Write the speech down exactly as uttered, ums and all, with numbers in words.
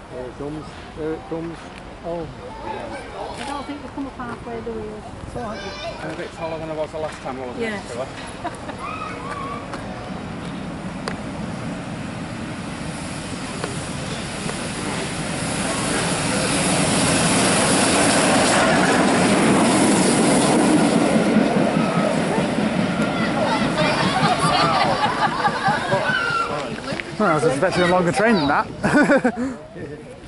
There it comes, there it comes. Oh. I don't think they come up halfway the wheels. I'm a bit taller than I was the last time I was Yeah. next to her. Well, I was expecting a longer train than that.